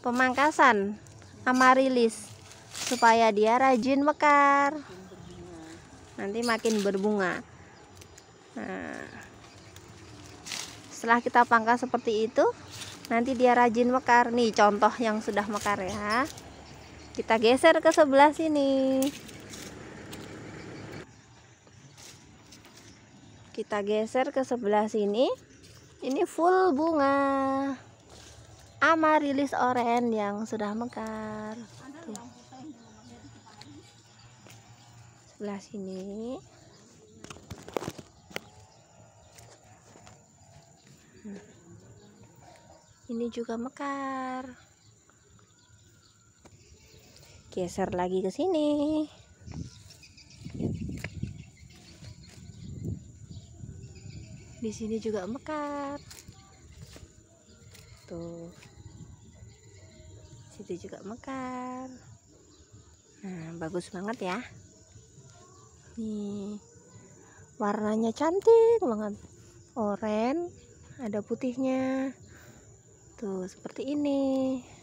pemangkasan amarilis supaya dia rajin mekar. Nanti makin berbunga. Nah, setelah kita pangkas seperti itu, nanti dia rajin mekar. Nih contoh yang sudah mekar ya. Kita geser ke sebelah sini. Kita geser ke sebelah sini. Ini full bunga amarilis oren yang sudah mekar. Tuh. Sebelah sini. Ini juga mekar. Geser lagi ke sini. Di sini juga mekar. Tuh. Situ juga mekar. Nah, bagus banget ya. Nih. Warnanya cantik banget. Oranye, ada putihnya. Tuh, seperti ini.